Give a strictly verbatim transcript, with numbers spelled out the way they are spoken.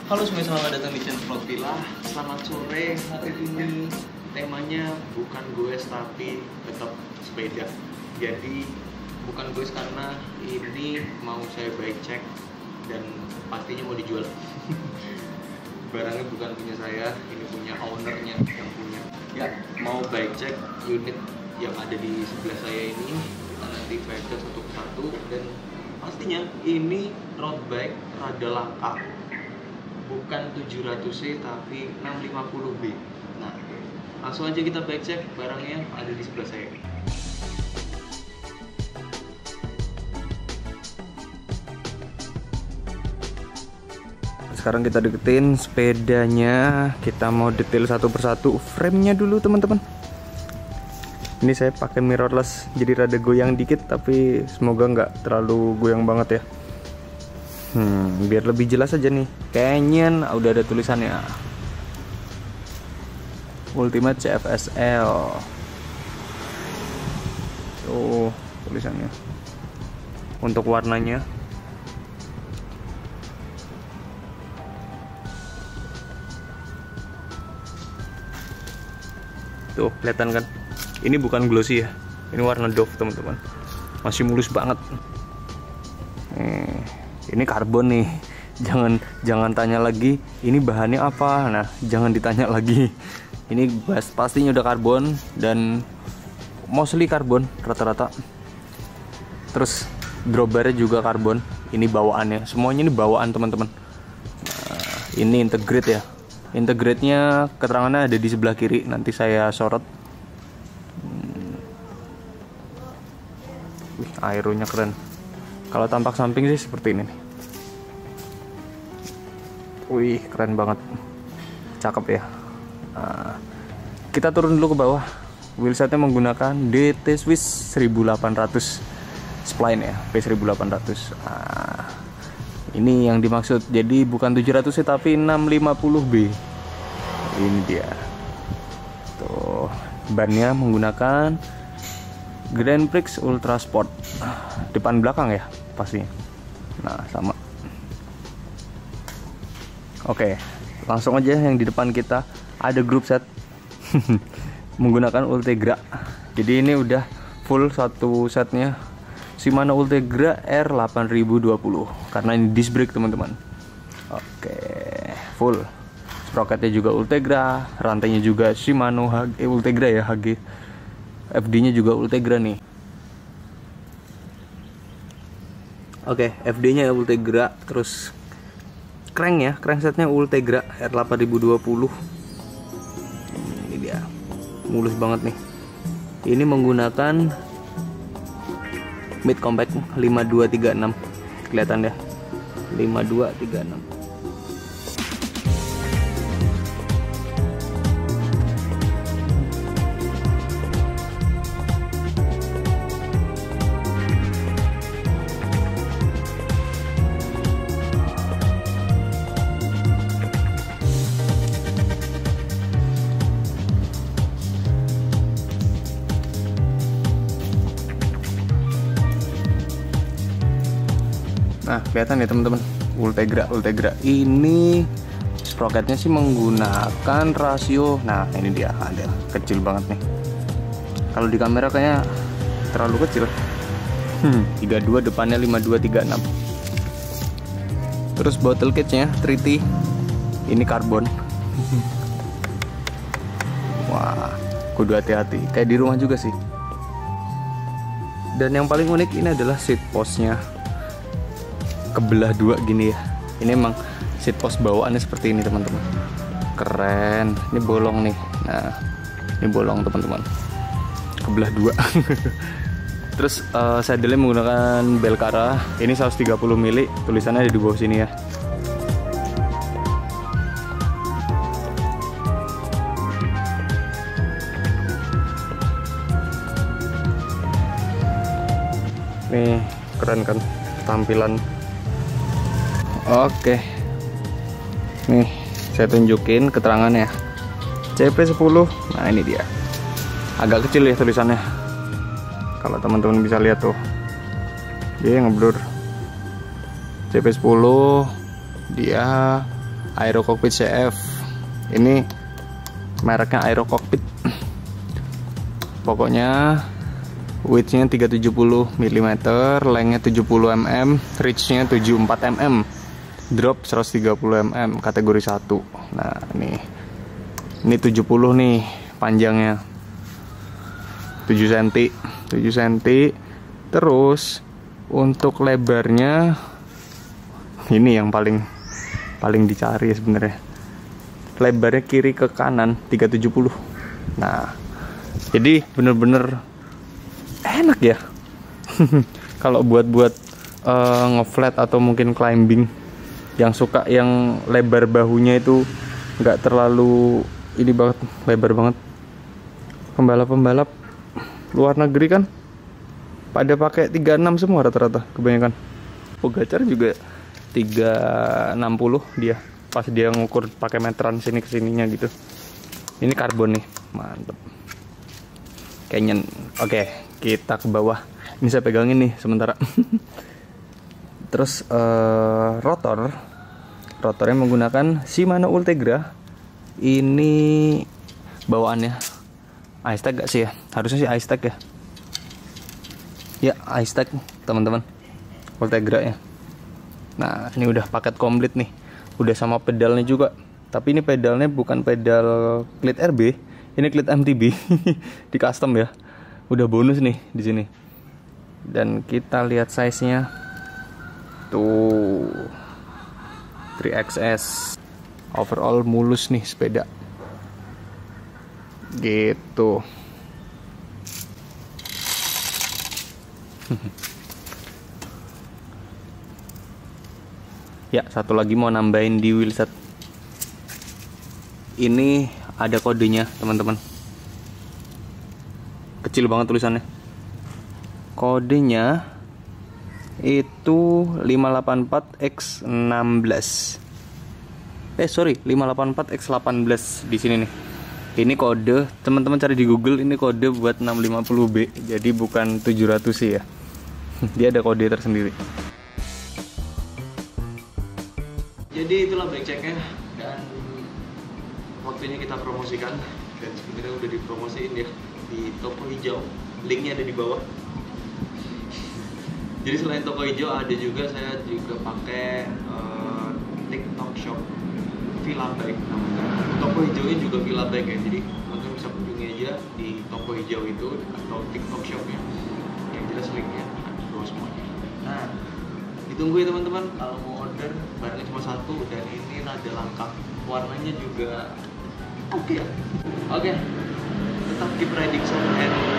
Halo semuanya, selamat datang di channel Vlog Villa. Selamat sore. Hari ini temanya bukan goes tapi tetap sepeda. Jadi bukan goes karena ini mau saya bike check dan pastinya mau dijual. Barangnya bukan punya saya, ini punya ownernya yang punya. Ya, mau bike check unit yang ada di sebelah saya ini. Kita nanti baca satu persatu dan pastinya ini road bike rada langka. Bukan tujuh ratus C tapi enam lima puluh B. Nah, langsung aja kita bike check barangnya ada di sebelah saya. Sekarang kita deketin sepedanya, kita mau detail satu persatu. Frame-nya dulu teman-teman. Ini saya pakai mirrorless, jadi rada goyang dikit, tapi semoga nggak terlalu goyang banget ya. Hmm, biar lebih jelas aja nih. Canyon udah ada tulisannya. Ultimate C F S L. Tuh tulisannya. Untuk warnanya. Tuh, kelihatan kan? Ini bukan glossy ya. Ini warna doff, teman-teman. Masih mulus banget. Hmm. Ini karbon nih, jangan jangan tanya lagi ini bahannya apa. Nah, jangan ditanya lagi. Ini bas pastinya udah karbon dan mostly karbon rata-rata. Terus drawbarnya juga karbon. Ini bawaannya, semuanya ini bawaan teman-teman. Nah, ini integrate ya. Integrate-nya keterangannya ada di sebelah kiri. Nanti saya sorot. Hmm. Wih, aeronya keren. Kalau tampak samping sih seperti ini nih. Wih, keren banget. Cakep ya. Nah, kita turun dulu ke bawah. Wheelsetnya menggunakan D T Swiss seribu delapan ratus spline ya, P seribu delapan ratus. Nah, ini yang dimaksud. Jadi bukan tujuh ratus C tapi enam lima puluh B. Ini dia. Tuh, bannya menggunakan Grand Prix Ultra Sport. Depan belakang ya pastinya. Nah, sama. Oke, langsung aja yang di depan kita ada group set menggunakan Ultegra. Jadi ini udah full satu setnya Shimano Ultegra R delapan ribu dua puluh karena ini disc brake teman-teman. Oke, full. Sprocketnya juga Ultegra, rantainya juga Shimano H G, eh, Ultegra ya H G. F D-nya juga Ultegra nih. Oke, F D-nya ya Ultegra, terus crank ya, cranksetnya Ultegra R delapan ribu dua puluh. Ini dia, mulus banget nih. Ini menggunakan mid compact lima dua tiga enam, kelihatan deh, lima dua tiga enam. Nah, kelihatan ya teman-teman, Ultegra, Ultegra ini sprocketnya sih menggunakan rasio. Nah, ini dia, ada kecil banget nih. Kalau di kamera kayaknya terlalu kecil. Hmm, tiga dua depannya lima dua tiga enam. Terus bottle cage-nya tiga T. Ini karbon. Wah, kudu hati-hati. Kayak di rumah juga sih. Dan yang paling unik ini adalah seat post-nya. Kebelah dua gini ya. Ini emang seat post bawaannya seperti ini teman-teman. Keren. Ini bolong nih. Nah, ini bolong teman-teman. Kebelah dua. Terus uh, saddle-nya menggunakan Belcara. Ini seratus tiga puluh mili. Tulisannya ada di bawah sini ya. Nih, keren kan tampilan. Oke, nih saya tunjukin keterangannya. C P sepuluh. Nah, ini dia. Agak kecil ya tulisannya. Kalau teman-teman bisa lihat tuh, dia ngeblur. C P sepuluh dia Aero Cockpit C F. Ini mereknya Aero Cockpit. Pokoknya width-nya tiga ratus tujuh puluh milimeter, length-nya tujuh puluh milimeter, reach-nya tujuh puluh empat milimeter, drop seratus tiga puluh milimeter, kategori satu. Nah, nih. Ini tujuh puluh nih panjangnya. tujuh sentimeter. tujuh sentimeter. Terus untuk lebarnya ini yang paling paling dicari sebenarnya. Lebarnya kiri ke kanan tiga ratus tujuh puluh. Nah, jadi bener-bener enak ya. Kalau buat-buat uh, nge-flat atau mungkin climbing, yang suka yang lebar bahunya itu nggak terlalu ini banget, lebar banget. Pembalap-pembalap luar negeri kan pada pakai tiga puluh enam semua rata-rata kebanyakan. Pogacar juga tiga ratus enam puluh dia pas dia ngukur pakai meteran sini kesininya gitu. Ini karbon nih, mantep. Canyon. Oke, kita ke bawah. Ini saya pegangin nih sementara. Terus uh, rotor, rotornya menggunakan Shimano Ultegra. Ini bawaannya Icetech gak sih ya? Harusnya sih Icetech ya. Ya, Icetech teman-teman. Ultegra ya. Nah, ini udah paket komplit nih. Udah sama pedalnya juga. Tapi ini pedalnya bukan pedal klit R B, ini klit M T B. Di custom ya. Udah bonus nih di sini. Dan kita lihat size-nya. Tuh. tiga X S. Overall mulus nih sepeda. Gitu. Ya, satu lagi mau nambahin di wheelset. Ini ada kodenya, teman-teman. Kecil banget tulisannya. Kodenya itu lima delapan empat X enam belas. Eh, sorry, lima delapan empat X delapan belas di sini nih. Ini kode, teman-teman cari di Google, ini kode buat enam lima nol B. Jadi bukan tujuh ratus sih ya. Dia ada kode tersendiri. Jadi itulah bike check-nya, dan waktunya kita promosikan. Dan sebenarnya udah dipromosiin ya di toko hijau, linknya ada di bawah. Jadi selain toko hijau ada juga, saya juga pakai uh, TikTok Shop Villa Bike namanya. Toko hijaunya juga Villa Bike ya, jadi teman-teman bisa kunjungi aja di toko hijau itu atau TikTok Shopnya. Yang jelas linknya ada di bawah semuanya. Nah, ditunggu ya teman-teman, kalau mau order barangnya cuma satu dan ini rada langka, warnanya juga oke okay ya. Oke, okay. Tetap keep riding soft and